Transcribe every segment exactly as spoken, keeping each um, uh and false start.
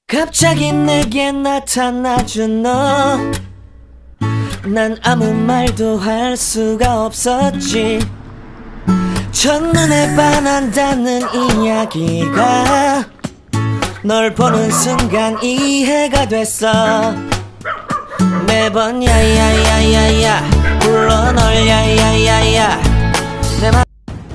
갑자기 내게 나타나준 너, 난 아무 말도 할 수가 없었지. 첫눈에 반한다는 이야기가 널 보는 순간 이해가 됐어. 매번 야야야야야 불러 널 야야야야 내 맘.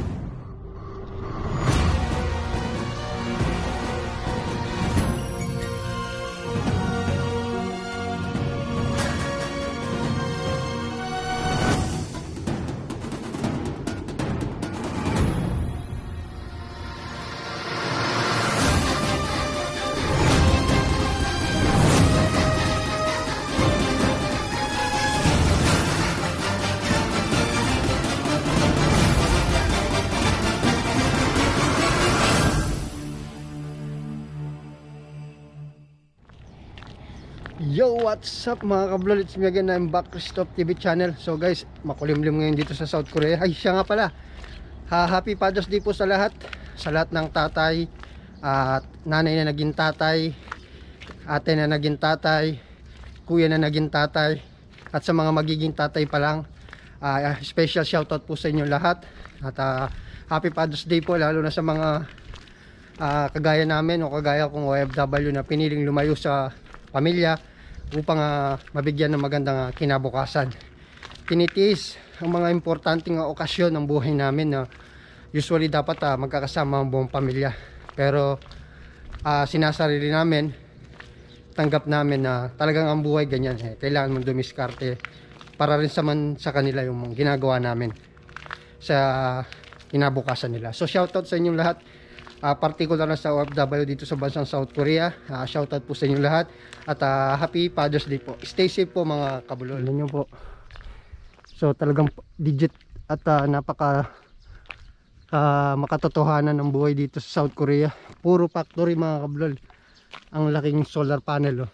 Yo, what's up mga kablol? It's me again, I'm back, Christoph T V channel. So guys, makulimlim ngayon dito sa South Korea. Ay, siya nga pala, ha, happy Father's Day po sa lahat. Sa lahat ng tatay, at nanay na naging tatay, ate na naging tatay, kuya na naging tatay, at sa mga magiging tatay pa lang, uh, special shoutout po sa inyo lahat. At uh, happy Father's Day po, lalo na sa mga uh, kagaya namin o kagaya kong O F W na piniling lumayo sa pamilya upang uh, mabigyan ng magandang uh, kinabukasan. Tinitiis ang mga importanteng uh, okasyon ng buhay namin na uh, usually dapat uh, magkakasama ang buong pamilya, pero uh, sinasarili namin, tanggap namin na uh, talagang ang buhay ganyan, eh, kailangan mong dumiskarte para rin sa, man, sa kanila yung ginagawa namin sa uh, kinabukasan nila. So shoutout sa inyong lahat, Uh, particular na sa O F W dito sa bansang South Korea. uh, Shoutout po sa inyo lahat. At uh, happy Father's Day po. Stay safe po mga kabulol. Alam nyo po, so talagang digit at uh, napaka uh, makatotohanan ng buhay dito sa South Korea. Puro factory mga kabulol. Ang laking solar panel, oh.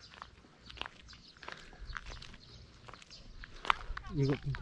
Ikot dito.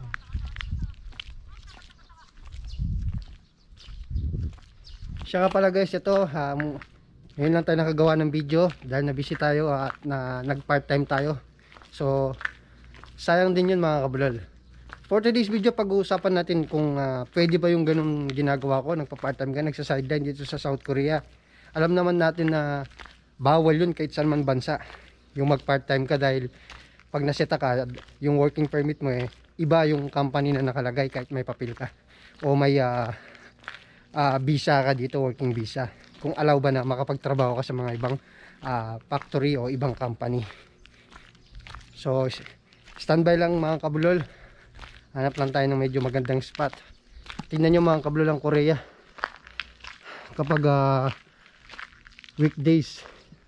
Siya nga pala guys, ito um, ngayon lang tayo nakagawa ng video dahil na busy tayo at na, nag part time tayo. So sayang din yun mga kabulol. For today's video, pag-uusapan natin kung uh, pwede ba yung ganun ginagawa ko, nagpa part time ka, nagsa sideline dito sa South Korea. Alam naman natin na bawal yun kahit saan man bansa, yung mag part time ka, dahil pag naseta ka, yung working permit mo eh, iba yung company na nakalagay kahit may papel ka o may uh, Uh, visa ka dito, working visa, kung allow ba na makapagtrabaho ka sa mga ibang uh, factory o ibang company. So standby lang mga kabulol, hanap lang tayo ng medyo magandang spot. Tingnan nyo mga kabulol ang Korea kapag uh, weekdays.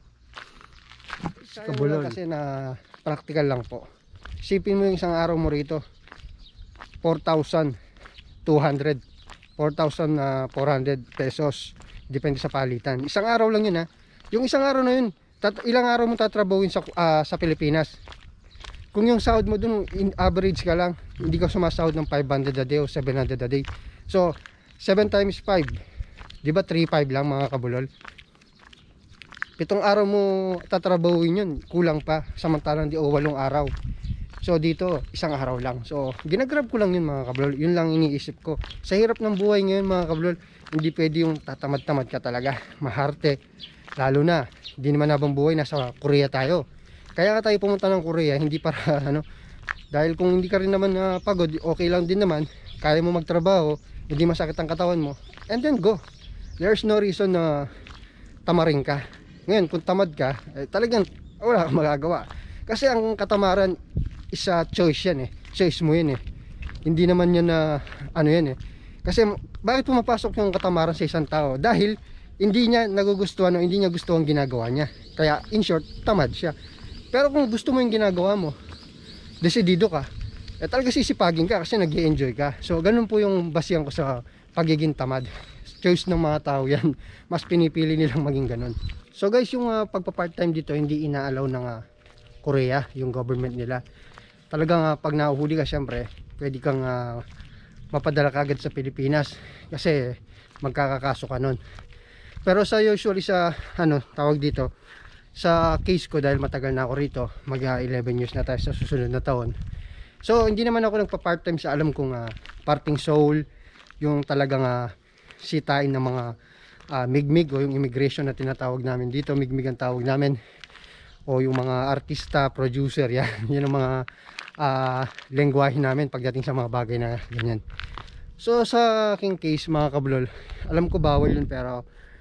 Kabulol kasi na practical lang po. Sipin mo yung isang araw mo rito, four thousand two hundred, four thousand four hundred pesos, depende sa palitan. Isang araw lang yun ha. Yung isang araw na yun, ilang araw mo tatrabahuin sa, uh, sa Pilipinas. Kung yung sahod mo dun, in average ka lang, hindi ka sumasahod ng five hundred a day o seven hundred a day. So seven times five, di ba three five lang mga kabulol? Pitong araw mo tatrabahuin yun, kulang pa, samantalang di o walong araw. So dito, isang araw lang. So ginagrab ko lang yun mga kablol. Yun lang iniisip ko. Sa hirap ng buhay ngayon mga kablol, hindi pwede yung tatamad-tamad ka talaga, maharte. Lalo na, hindi naman habang buhay nasa Korea tayo. Kaya ka tayo pumunta ng Korea, hindi para ano, dahil kung hindi ka rin naman uh, pagod, okay lang din naman, kaya mo magtrabaho, hindi masakit ang katawan mo, and then go. There's no reason na tamarin ka. Ngayon kung tamad ka, eh, talagang wala kang magagawa. Kasi ang katamaran isa choice yan eh, choice mo yan eh, hindi naman yan na ano yan eh. Kasi bakit pumapasok yung katamaran sa isang tao? Dahil hindi niya nagugustuhan o hindi niya gusto ang ginagawa niya, kaya in short, tamad siya. Pero kung gusto mo yung ginagawa mo, desidido ka, eh talaga sisipagin ka kasi nag-i-enjoy ka. So ganun po yung basihan ko sa pagiging tamad. Choice ng mga tao yan, mas pinipili nilang maging ganun. So guys, yung uh, pagpa-part time dito hindi inaalaw ng uh, Korea, yung government nila. Talagang uh, pag nahuhuli ka, syempre pwede kang uh, mapadala kagad sa Pilipinas kasi magkakakaso ka nun. Pero sa usually sa ano tawag dito, sa case ko, dahil matagal na ako rito, mag uh, eleven years na tayo sa susunod na taon. So hindi naman ako nagpa part time sa alam kong uh, parting soul, yung talagang uh, sitain ng mga uh, migmig o yung immigration na tinatawag namin dito. Migmig ang tawag namin, o yung mga artista, producer, yan. Yan ang mga uh, lengguwahe namin pagdating sa mga bagay na ganyan. So sa aking case mga kablol, alam ko bawal yun, pero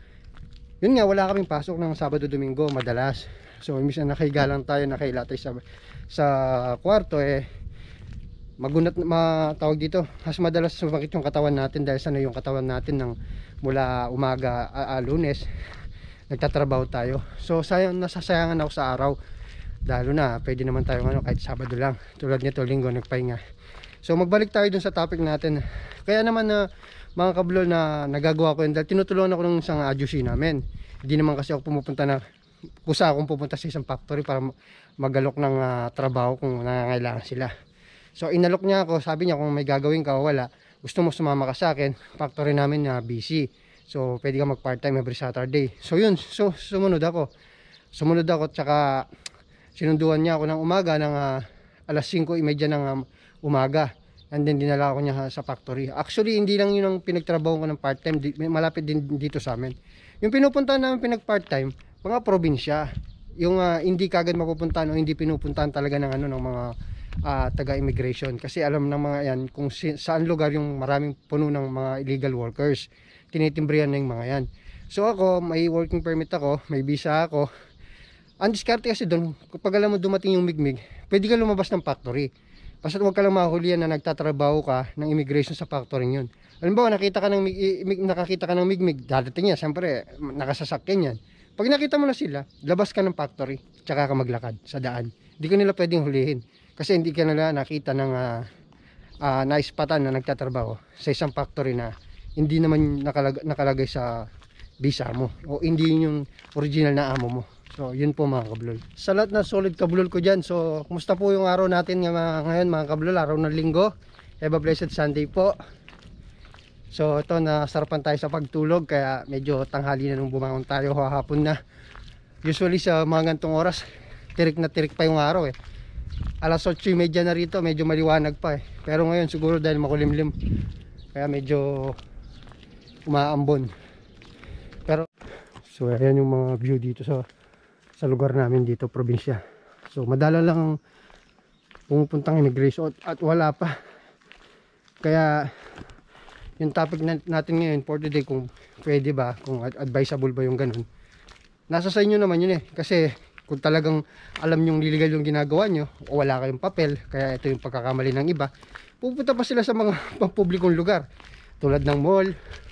yun nga, wala kaming pasok ng Sabado Domingo madalas. So imbis na nakahiga lang tayo, nakahilatay sa, sa kwarto, eh magunat, matawag dito, mas madalas sumakit yung katawan natin dahil sana yung katawan natin ng mula umaga a, a, Lunes nagtatrabaho tayo. So sayang, nasasayangan ako sa araw, lalo na pwede naman tayo ano, kahit Sabado lang, tulad nito Linggo nagpahinga. So magbalik tayo dun sa topic natin. Kaya naman na uh, mga kablol, na nagagawa ko yun dahil tinutulungan ako ng isang adyusi namin. Hindi naman kasi ako pumupunta na kusa akong pupunta sa isang factory para magalok ng uh, trabaho kung nangangailangan sila. So inalok niya ako, sabi niya kung may gagawin ka o wala, gusto mo sumama ka sa akin, factory namin na uh, busy. So pwede ka mag part time every Saturday. So yun, so sumunod ako. Sumunod ako, tsaka sinunduan niya ako ng umaga ng uh, alas singko trenta ng um, umaga. And then dinala ako niya sa factory. Actually hindi lang yun ang pinagtrabaho ko ng part time, malapit din dito sa amin. Yung pinupuntahan namin pinag part time, mga probinsya. Yung uh, hindi kagad mapupuntahan o hindi pinupuntahan talaga ng ano ng mga Uh, taga-immigration, kasi alam ng mga yan kung si, saan lugar yung maraming puno ng mga illegal workers, tinitimbrihan na yung mga yan. So ako, may working permit ako, may visa ako. Ang diskarte kasi doon, kapag alam mo dumating yung migmig, pwede ka lumabas ng factory, basta huwag ka lang mahulihan na nagtatrabaho ka ng immigration sa factory yun. Alam ba, nakita ka ng mig, nakakita ka ng migmig, dadating yan, siyempre nakasasakyan yan. Pag nakita mo na sila, labas ka ng factory, tsaka ka maglakad sa daan. Hindi ka nila pwedeng hulihin kasi hindi ka nila nakita ng uh, uh, naispatan na nagtatrabaho sa isang factory na hindi naman nakalag nakalagay sa visa mo, o hindi yung original na amo mo. So yun po mga kablol, sa lahat na solid kablol ko dyan. So kumusta po yung araw natin ngayon mga kablol, araw ng Linggo. Have a blessed Sunday po. So ito, nasarapan tayo sa pagtulog, kaya medyo tanghali na nung bumangon tayo, hapon na. Usually sa mga gantong oras, tirik na tirik pa yung araw eh. Alas otso trenta na rito, medyo maliwanag pa eh. Pero ngayon siguro dahil makulimlim, kaya medyo umaambon. Pero so ayan yung mga view dito sa sa lugar namin dito, probinsya. So madala lang pumupuntang immigration at wala pa. Kaya yung topic natin ngayon for today, kung pwede ba, kung advisable ba yung ganun, nasa sa inyo naman yun eh. Kasi kung talagang alam nyong illegal yung ginagawa nyo, o wala kayong papel, kaya ito yung pagkakamali ng iba, pupunta pa sila sa mga pampublikong lugar tulad ng mall,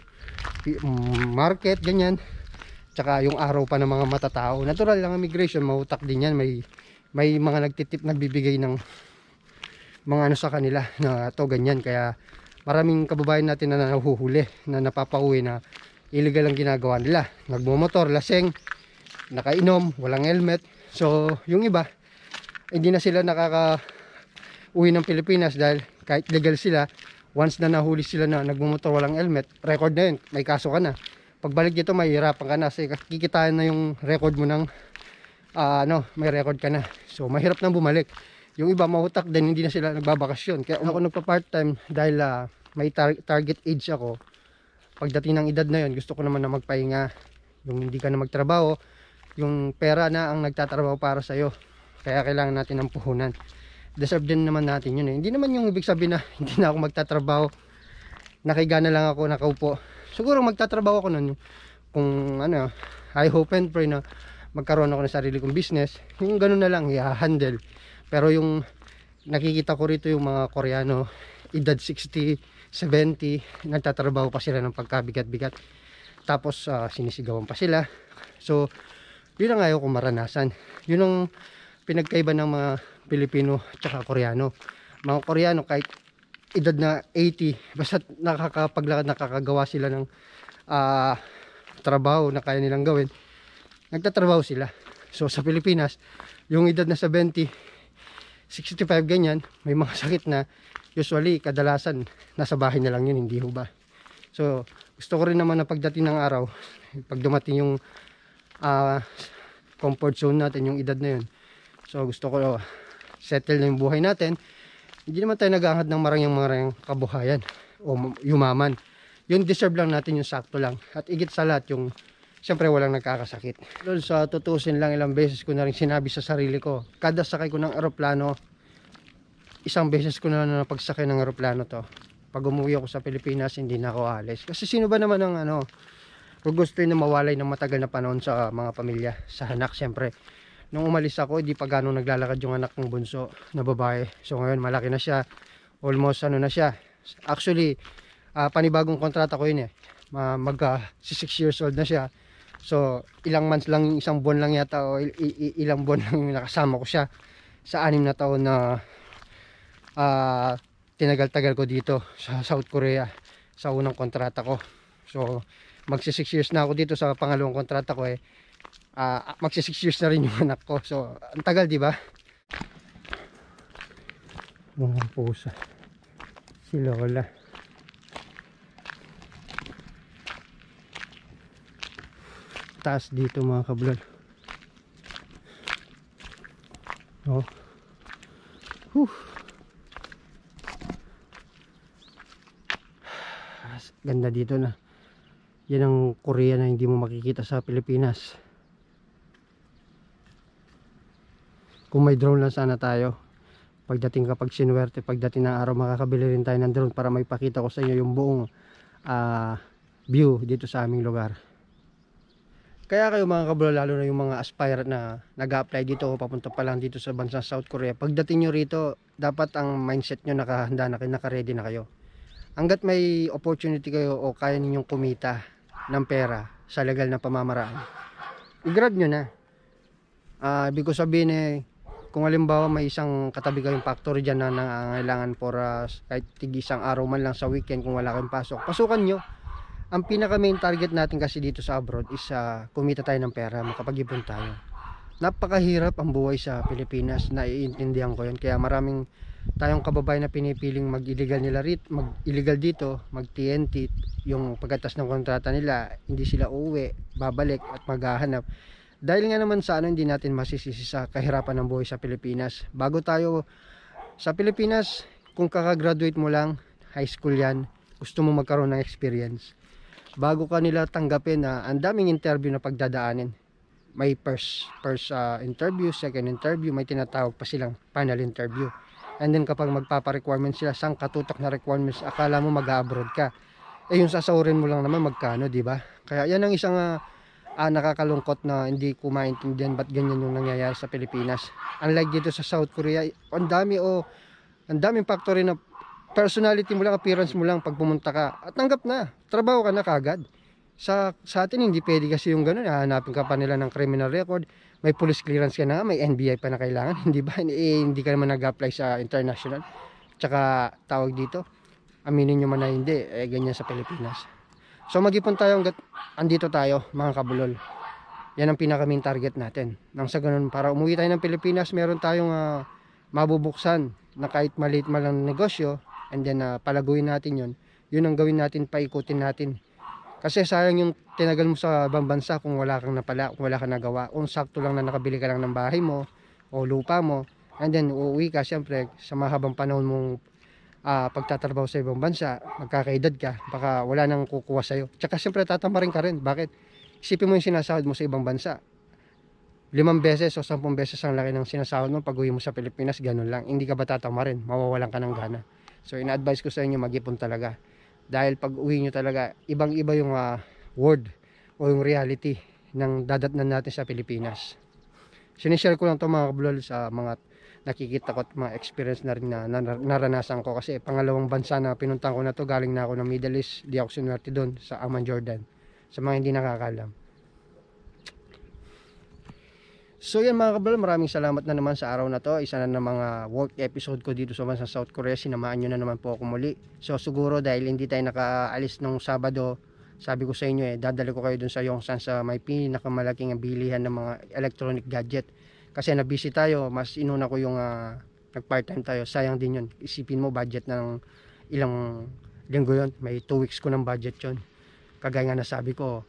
market, ganyan. Tsaka yung araw pa ng mga matatao. Natural lang, immigration, mahutak din yan. May, may mga nagtitip, nagbibigay ng mga ano sa kanila na to ganyan. Kaya maraming kababayan natin na nahuhuli, na napapauwi na illegal ang ginagawa nila. Nagmumotor, laseng, nakainom, walang helmet. So yung iba, hindi na sila nakaka uwi ng Pilipinas dahil kahit legal sila, once na nahuli sila na nagmumotor walang helmet, record na yun, may kaso ka na. Pagbalik dito, mahirapan ka na kasi kikitaan na yung record mo ng uh, ano, may record ka na. So mahirap nang bumalik. Yung iba mahutak din, hindi na sila nagbabakasyon. Kaya ako nagpa part time dahil uh, may tar target age ako. Pagdating ng edad na yun, gusto ko naman na magpahinga. Yung hindi ka na magtrabaho, yung pera na ang nagtatrabaho para sa'yo. Kaya kailangan natin ng puhunan. Deserve din naman natin yun eh. Hindi naman yung ibig sabihin na hindi na ako magtatrabaho, nakiga na lang ako, nakaupo. Siguro magtatrabaho ako nun kung ano, I hope and pray na magkaroon ako ng sarili kong business. Yung ganun na lang, i-handle. Pero yung nakikita ko rito yung mga Koreano, edad sixty, seventy, nagtatrabaho pa sila ng pagkabigat-bigat. Tapos uh, sinisigawan pa sila. So yun ang ayaw kong maranasan. Yun ang pinagkaiba ng mga Pilipino at Koreano. Mga Koreano kahit edad na eighty, basta nakakapaglakad, nakakagawa sila ng uh, trabaho na kaya nilang gawin, nagtatrabaho sila. So sa Pilipinas, yung edad na seventy, sixty-five ganyan, may mga sakit na usually kadalasan nasa bahay na lang yun, hindi ho ba? So gusto ko rin naman na pagdating ng araw, pag dumating yung uh, comfort zone natin yung edad na yun. So gusto ko settle na yung buhay natin. Hindi naman tayo naghahangad ng marangyang marangyang kabuhayan o yumaman. Yung deserve lang natin yung sakto lang. At igit sa lahat yung siyempre walang nagkakasakit. Doon sa tutusin lang, ilang beses ko na rin sinabi sa sarili ko, kada sakay ko ng eroplano, isang beses ko na na pagsakay ng eroplano to. Pag umuwi ako sa Pilipinas, hindi na ako alis. Kasi sino ba naman ang ano, gusto na mawalay ng matagal na panahon sa mga pamilya, sa anak siyempre. Nung umalis ako, hindi pa gano'ng naglalakad yung anak ng bunso na babae. So ngayon malaki na siya, almost ano na siya. Actually, uh, panibagong kontrata ko yun eh. Mag uh, six years old na siya. So ilang months lang, isang buwan lang yata o il il ilang buwan lang nakasama ko siya sa anim na taon na uh, tinagal-tagal ko dito sa South Korea sa unang kontrata ko. So magsi six years na ako dito sa pangalawang kontrata ko eh. Uh, magsi six years na rin yung anak ko. So ang tagal, di ba? Mga pusa. Si Lola. Taas dito mga kablol. Oh. Huh. Ganda dito na. Yan ang Korea na hindi mo makikita sa Pilipinas. Kung may drone lang sana tayo, pagdating kapag sinuwerte, pagdating ng araw, makakabili rin tayo ng drone para may pakita ko sa inyo yung buong uh, view dito sa aming lugar. Kaya kayo mga kablol, lalo na yung mga aspirant na nag-a-apply dito o papunta pa lang dito sa bansang South Korea, pagdating nyo rito, dapat ang mindset nyo nakahanda na kayo, naka-ready na kayo. Hanggat may opportunity kayo o kaya ninyong kumita ng pera sa legal na pamamaraan, i-grab nyo na. Uh, ibig ko sabihin eh, kung halimbawa may isang katabi kayong factory dyan na nangangailangan for uh, kahit tig isang araw man lang sa weekend kung wala kayong pasok, pasukan nyo. Ang pinaka main target natin kasi dito sa abroad is uh, kumita tayo ng pera, makapag-ipon tayo. Napakahirap ang buhay sa Pilipinas, naiintindihan ko yun. Kaya maraming tayong kababayan na pinipiling mag-illegal nila rit, mag-illegal dito, mag-T N T, yung pagkatas ng kontrata nila, hindi sila uuwi, babalik at maghahanap. Dahil nga naman sa ano, hindi natin masisisi sa kahirapan ng buhay sa Pilipinas. Bago tayo sa Pilipinas, kung kakagraduate mo lang, high school yan, gusto mo magkaroon ng experience. Bago ka nila tanggapin na ang daming interview na pagdadaanin. May first, first uh, interview, second interview, may tinatawag pa silang final interview. And then kapag magpapa-requirements sila, sang katutok na requirements, akala mo mag-abroad ka. Eh yung sasahurin mo lang naman magkano, di ba? Kaya yan ang isang uh, uh, nakakalungkot na hindi ko maintindihan ba't ganyan yung nangyayari sa Pilipinas. Unlike dito sa South Korea, ang dami o oh, ang daming factory na personality mo lang, appearance mo lang pag pumunta ka at tanggap na, trabaho ka na kagad. Sa, sa atin hindi pwede kasi yung gano'n, hahanapin ka pa nila ng criminal record, may police clearance ka na, may N B I pa na kailangan, hindi ba? Eh, hindi ka naman nag-apply sa international. Tsaka tawag dito, aminin nyo man na hindi, eh ganyan sa Pilipinas. So mag-ipon tayo hanggat andito tayo mga kabulol. Yan ang pinaka main target natin. Nang sa ganun, para umuwi tayo ng Pilipinas, meron tayong uh, mabubuksan na kahit maliit man lang negosyo, and then uh, palaguin natin yun. Yun ang gawin natin, paikutin natin. Kasi sayang yung tinagal mo sa ibang bansa kung wala kang napala, kung wala kang nagawa. Kung sakto lang na nakabili ka lang ng bahay mo o lupa mo, and then uuwi ka, syempre sa mahabang panahon mong uh, pagtatrabaho sa ibang bansa, magkakaedad ka, baka wala nang kukuha sa'yo. Tsaka syempre tatamarin ka rin. Bakit? Isipin mo yung sinasahod mo sa ibang bansa. Limang beses o sampung beses ang laki ng sinasahod mo pag uwi mo sa Pilipinas, ganun lang. Hindi ka ba tatamarin? Mawawalan ka ng gana. So ina-advise ko sa inyo, mag-ipon talaga. Dahil pag uwi nyo talaga, ibang-iba yung uh, word o yung reality ng dadatnan natin sa Pilipinas. Sinishare ko lang ito mga kablol sa mga nakikita ko at mga experience na rin na, na naranasan ko. Kasi pangalawang bansa na pinuntahan ko na to, galing na ako ng Middle East, di ako sinuwerte doon sa Amman, Jordan. Sa mga hindi nakakalam. So yan mga kablol, maraming salamat na naman sa araw na to. Isa na ng mga work episode ko dito sa bansang South Korea. Sinamaan nyo na naman po ako muli. So siguro dahil hindi tayo nakaalis nung Sabado, sabi ko sa inyo eh, dadali ko kayo dun sa Yongsan sa may pinakamalaking bilihan ng mga electronic gadget. Kasi na-busy tayo, mas inuna ko yung uh, nag-part-time tayo. Sayang din yun. Isipin mo, budget ng ilang linggo yun. May two weeks ko ng budget yun. Kagaya nga nasabi ko,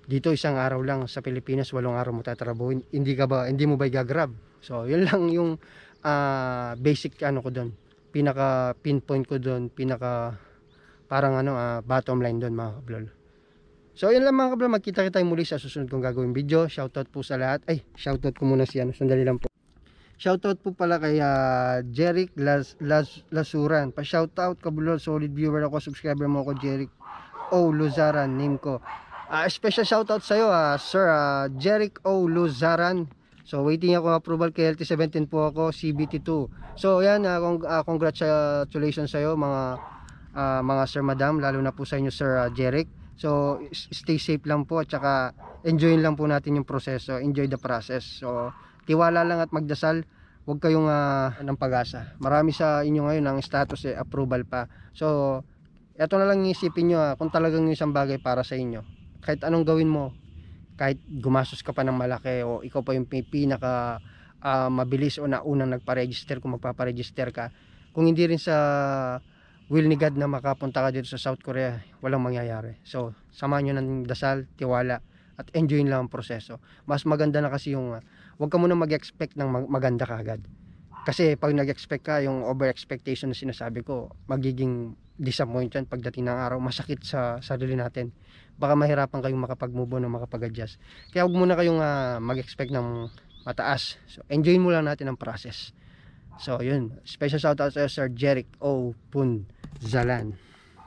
Dito isang araw lang, sa Pilipinas walong araw mo tatrabahuin. Hindi ka ba, hindi mo ba gagrab? So yun lang yung uh, basic ano ko doon, pinaka pinpoint ko doon, pinaka parang ano uh, bottom line doon mga kablol. So yun lang mga kablol, magkita kita muli sa susunod kong gagawin video. Shoutout po sa lahat. Ay, shoutout ko muna si ano, sandali lang po. Shoutout po pala kay uh, Jeric Las, Las, Lasuran. Pa-shoutout kablol, solid viewer ako, subscriber mo ako, Jeric O. Luzaran, name ko. Uh, special shoutout sa iyo, uh, Sir uh, Jeric O. Luzaran. So waiting ako approval kay L T seventeen po ako, C B T two. So yan, uh, cong uh, congratulations sa iyo mga uh, mga sir madam, lalo na po sa inyo Sir uh, Jeric. So stay safe lang po at saka enjoyin lang po natin yung proseso, enjoy the process. So tiwala lang at magdasal, huwag kayong uh, ng pag-asa. Marami sa inyo ngayon ang status eh, approval pa. So eto na lang isipin nyo, uh, kung talagang yung isang bagay para sa inyo, kahit anong gawin mo, kahit gumastos ka pa ng malaki o ikaw pa yung pinaka uh, mabilis o naunang nagpa-register kung magpapa-register ka, kung hindi rin sa will ni God na makapunta ka dito sa South Korea, walang mangyayari. So samahan nyo ng dasal, tiwala at enjoyin lang ang proseso. Mas maganda na kasi yung uh, huwag ka muna mag-expect ng mag maganda ka agad, kasi pag nag-expect ka, yung over expectation na sinasabi ko, magiging disappoint yan pagdating ng araw, masakit sa sarili natin, baka mahirapan kayong makapag-move on o makapag-adjust. Kaya huwag muna kayong uh, mag-expect ng mataas. So enjoyin mo lang natin ang process. So yun, special shout out sa Sir Jeric O. Punzalan.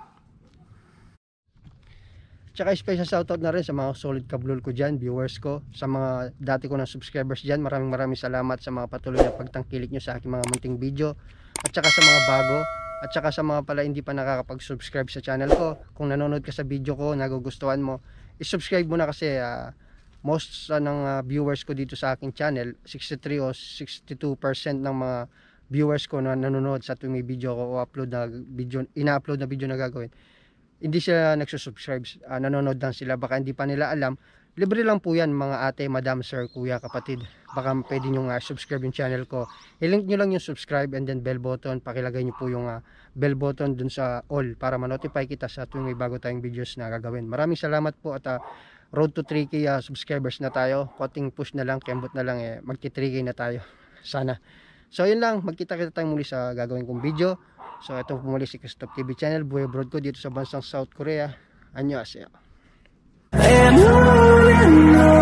Tsaka special shout out na rin sa mga solid kablol ko dyan, viewers ko, sa mga dati ko na subscribers dyan. Maraming maraming salamat sa mga patuloy na pagtangkilik nyo sa aking mga munting video. At tsaka sa mga bago, at saka sa mga pala hindi pa nakakapag-subscribe sa channel ko, kung nanonood ka sa video ko, nagugustuhan mo, i-subscribe mo na kasi uh, most uh, ng uh, viewers ko dito sa aking channel, sixty-three o sixty-two percent ng mga viewers ko na nanonood sa tuwing may video ko o upload na video, ina-upload na video na gagawin, hindi sila nagsusubscribe, uh, nanonood lang sila, baka hindi pa nila alam. Libre lang po yan mga ate, madam, sir, kuya, kapatid. Baka pwede nyo uh, subscribe yung channel ko. I-link nyo lang yung subscribe and then bell button. Pakilagay nyo po yung uh, bell button dun sa all para ma-notify kita sa tuwing may bago tayong videos na gagawin. Maraming salamat po at uh, road to three K uh, subscribers na tayo. Konting push na lang, kembot na lang, eh, magti three K na tayo. Sana. So yun lang, magkita-kita tayo muli sa gagawin kong video. So ito po muli si Christoph T V Channel, buhay abroad ko dito sa bansang South Korea. Annyeonghaseyo.